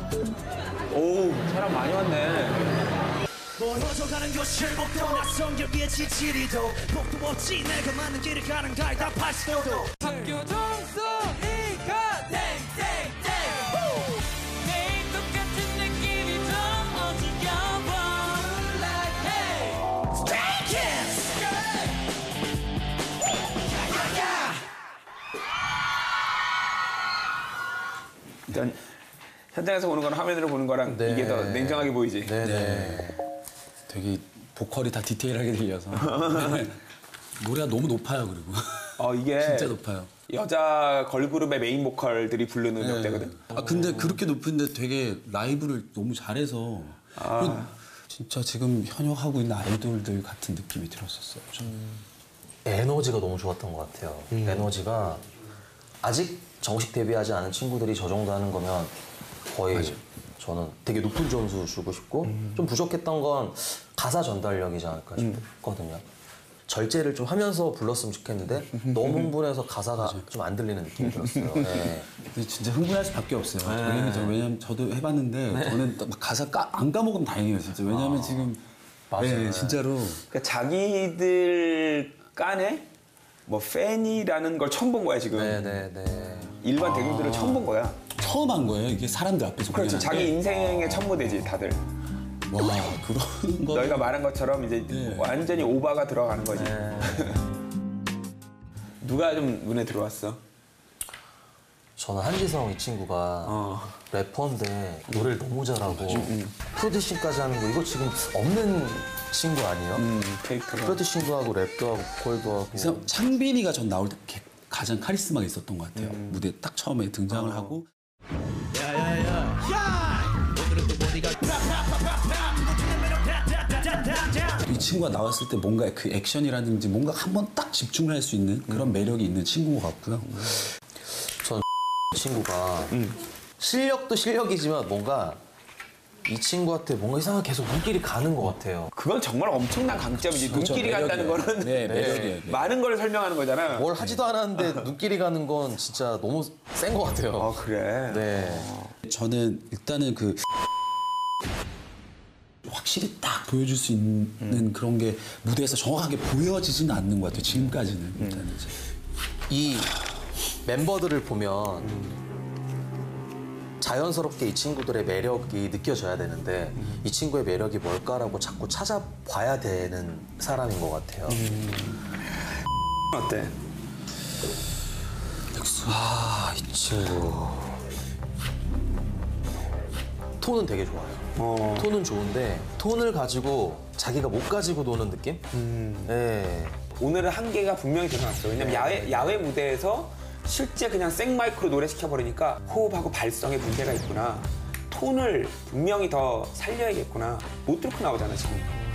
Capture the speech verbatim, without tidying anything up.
오, 사람 많이 왔네. 멀어져가는 교실복도 낯선 길 위에 지치리도 복도 없지 내가 맞는 길을 가는 가이다 팔십도도 학교 종소리가 땡땡땡 매일 똑같은 느낌이 좀 어지러워 Like hey Stray Kids 일단 현장에서 보는 거랑 화면으로 보는 거랑 네. 이게 더 냉정하게 보이지? 네네. 네. 되게 보컬이 다 디테일하게 들려서 노래가 너무 높아요. 그리고 어, 이게 진짜 높아요. 여자 걸그룹의 메인 보컬들이 부르는 네. 역대거든? 아 근데 그렇게 높은데 되게 라이브를 너무 잘해서 아. 진짜 지금 현역하고 있는 아이돌들 같은 느낌이 들었었어요. 저는. 에너지가 너무 좋았던 것 같아요. 에너지가 아직 정식 데뷔하지 않은 친구들이 저 정도 하는 거면 거의 맞아. 저는 되게 높은 점수 주고 싶고 좀 부족했던 건 가사 전달력이지 않을까 싶거든요. 절제를 좀 하면서 불렀으면 좋겠는데 너무 흥분해서 가사가 좀 안 들리는 느낌이 들었어요. 네. 근데 진짜 흥분할 수밖에 없어요. 왜냐면, 저, 왜냐면 저도 해봤는데 저는 막 가사 까, 안 까먹으면 다행이에요. 진짜. 왜냐면 지금 맞아요. 네, 진짜로 그러니까 자기들 깐에 뭐 팬이라는 걸 처음 본 거야, 지금. 네네네. 일반 대중들은 처음 본 거야. 처음 한 거예요. 이게 사람들 앞에서. 그렇지, 공연할 자기 때. 인생의 첫 무대지, 다들. 와 그런 거. 너희가 말한 것처럼 이제 네. 완전히 오바가 들어가는 거지. 네. 누가 좀 눈에 들어왔어? 저는 한지성 이 친구가 어. 래퍼인데 노래를 너무 잘하고 프로듀싱까지 하는 거 이거 지금 없는 친구 아니에요? 음, 케이크가. 프로듀싱도 하고 랩도 하고 보컬도 하고 그래서 창빈이가 전 나올 때 개- 가장 카리스마가 있었던 것 같아요. 무대 딱 처음에 등장을 하고. 오늘은 또 머리가 이 친구가 나왔을 때 뭔가 그 액션이라든지 뭔가 한번 딱 집중을 할 수 있는 그런 매력이 있는 친구 같고요. 저는 이 친구가 실력도 실력이지만 뭔가 이 친구한테 뭔가 이상하게 계속 눈길이 가는 것 같아요. 그건 정말 엄청난 강점이지. 그렇죠, 눈길이 간다는 매력이에요. 거는 네, 매력이에요. 네. 많은 걸 설명하는 거잖아. 뭘 하지도 않았는데 눈길이 가는 건 진짜 너무 센 것 같아요. 어, 그래. 네. 저는 일단은 그 확실히 딱 보여줄 수 있는 음. 그런 게 무대에서 정확하게 보여지지는 않는 것 같아요. 지금까지는. 음. 일단은 이제. 이 멤버들을 보면 자연스럽게 이 친구들의 매력이 느껴져야 되는데 이 친구의 매력이 뭘까라고 자꾸 찾아봐야 되는 사람인 것 같아요. 어때? 아, 이 친구. 톤은 되게 좋아요. 어. 톤은 좋은데 톤을 가지고 자기가 못 가지고 노는 느낌? 네. 오늘은 한계가 분명히 드러났어. 왜냐면 야외, 야외 무대에서 실제 그냥 생마이크로 노래 시켜버리니까 호흡하고 발성에 문제가 있구나. 톤을 분명히 더 살려야겠구나. 못 뚫고 나오잖아, 지금.